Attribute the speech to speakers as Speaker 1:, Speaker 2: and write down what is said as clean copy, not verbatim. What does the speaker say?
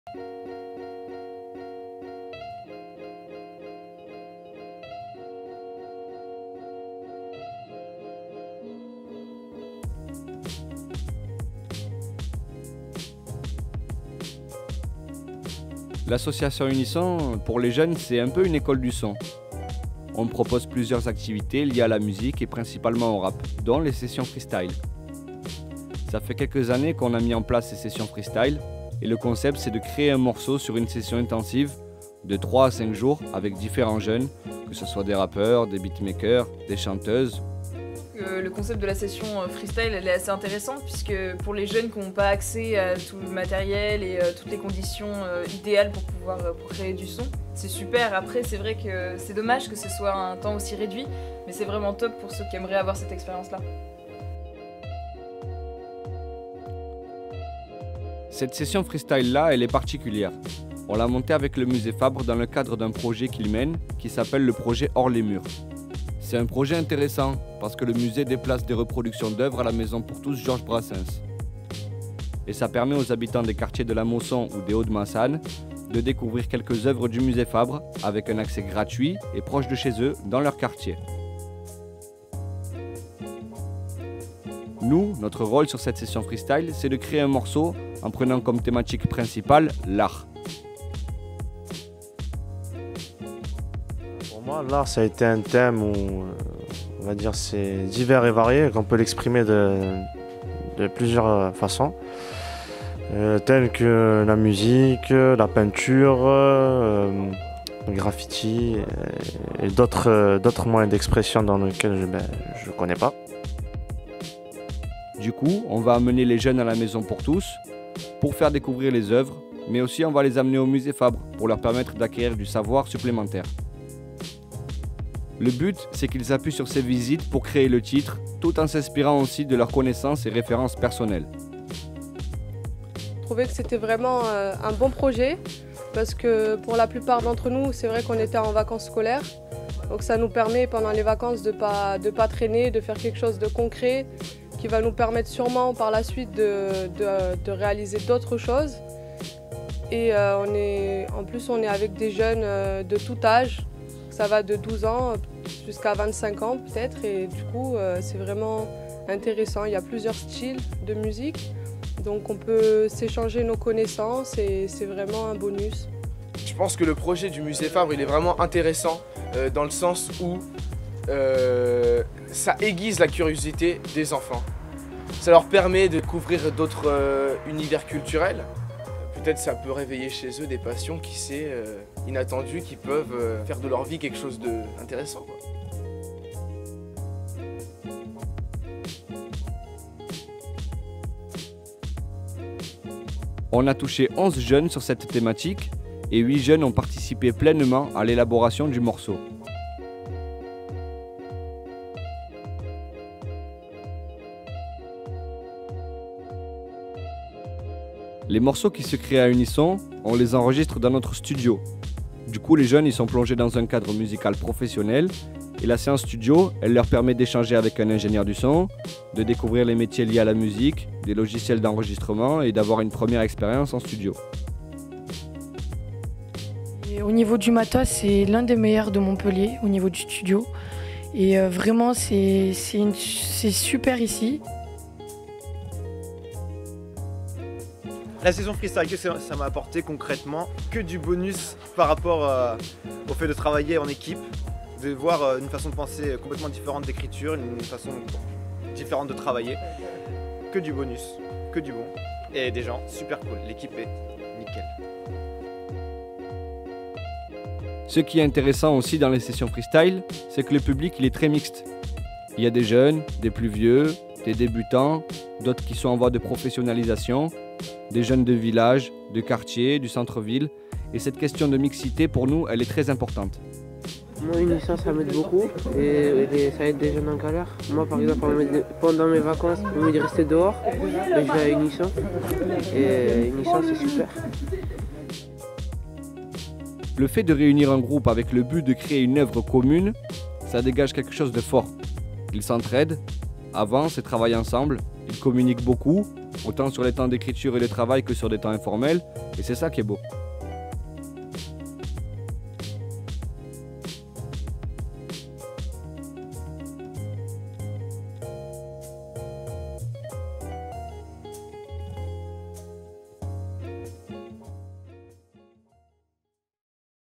Speaker 1: L'association Unisson, pour les jeunes, c'est un peu une école du son. On propose plusieurs activités liées à la musique et principalement au rap, dont les sessions freestyle. Ça fait quelques années qu'on a mis en place ces sessions freestyle et le concept c'est de créer un morceau sur une session intensive de 3 à 5 jours avec différents jeunes, que ce soit des rappeurs, des beatmakers, des chanteuses.
Speaker 2: Le concept de la session freestyle elle est assez intéressant puisque pour les jeunes qui n'ont pas accès à tout le matériel et toutes les conditions idéales pour pouvoir pour créer du son, c'est super. Après c'est vrai que c'est dommage que ce soit un temps aussi réduit, mais c'est vraiment top pour ceux qui aimeraient avoir cette expérience-là.
Speaker 1: Cette session freestyle-là, elle est particulière. On l'a montée avec le musée Fabre dans le cadre d'un projet qu'il mène qui s'appelle le projet Hors les murs. C'est un projet intéressant parce que le musée déplace des reproductions d'œuvres à la Maison pour tous Georges Brassens. Et ça permet aux habitants des quartiers de la Mosson ou des Hauts-de-Massanes de découvrir quelques œuvres du musée Fabre avec un accès gratuit et proche de chez eux dans leur quartier. Nous, notre rôle sur cette session freestyle, c'est de créer un morceau en prenant comme thématique principale l'art.
Speaker 3: Pour moi, l'art, ça a été un thème où, on va dire, c'est divers et varié, qu'on peut l'exprimer de plusieurs façons, telles que la musique, la peinture, le graffiti et d'autres moyens d'expression dans lesquels je ne connais pas.
Speaker 1: Du coup, on va amener les jeunes à la Maison pour tous pour faire découvrir les œuvres, mais aussi on va les amener au musée Fabre pour leur permettre d'acquérir du savoir supplémentaire. Le but, c'est qu'ils appuient sur ces visites pour créer le titre, tout en s'inspirant aussi de leurs connaissances et références personnelles.
Speaker 4: Je trouvais que c'était vraiment un bon projet, parce que pour la plupart d'entre nous, c'est vrai qu'on était en vacances scolaires. Donc ça nous permet pendant les vacances de pas traîner, de faire quelque chose de concret, qui va nous permettre sûrement par la suite de réaliser d'autres choses. Et en plus on est avec des jeunes de tout âge, ça va de 12 ans jusqu'à 25 ans peut-être, et du coup c'est vraiment intéressant. Il y a plusieurs styles de musique, donc on peut s'échanger nos connaissances et c'est vraiment un bonus.
Speaker 5: Je pense que le projet du musée Fabre il est vraiment intéressant dans le sens où ça aiguise la curiosité des enfants. Ça leur permet de découvrir d'autres univers culturels. Peut-être ça peut réveiller chez eux des passions, qui sait, inattendues, qui peuvent faire de leur vie quelque chose d'intéressant.
Speaker 1: On a touché 11 jeunes sur cette thématique et 8 jeunes ont participé pleinement à l'élaboration du morceau. Les morceaux qui se créent à Unisson, on les enregistre dans notre studio. Du coup, les jeunes ils sont plongés dans un cadre musical professionnel et la séance studio, elle leur permet d'échanger avec un ingénieur du son, de découvrir les métiers liés à la musique, des logiciels d'enregistrement et d'avoir une première expérience en studio.
Speaker 6: Et au niveau du matos, c'est l'un des meilleurs de Montpellier au niveau du studio. Et vraiment, c'est super ici.
Speaker 7: La saison freestyle, que ça m'a apporté concrètement que du bonus par rapport au fait de travailler en équipe, de voir une façon de penser complètement différente d'écriture, une façon différente de travailler. Que du bonus, que du bon. Et des gens super cool, l'équipe est nickel.
Speaker 1: Ce qui est intéressant aussi dans les sessions freestyle, c'est que le public il est très mixte. Il y a des jeunes, des plus vieux, des débutants, d'autres qui sont en voie de professionnalisation, des jeunes de village, de quartier, du centre-ville. Et cette question de mixité, pour nous, elle est très importante.
Speaker 8: Moi, Unisson, ça m'aide beaucoup et ça aide des jeunes en galère. Moi, par exemple, pendant mes vacances, au lieu de rester dehors, je vais à Unisson. Et Unisson, c'est super.
Speaker 1: Le fait de réunir un groupe avec le but de créer une œuvre commune, ça dégage quelque chose de fort. Ils s'entraident, avancent et travaillent ensemble, ils communiquent beaucoup autant sur les temps d'écriture et de travail que sur des temps informels, et c'est ça qui est beau.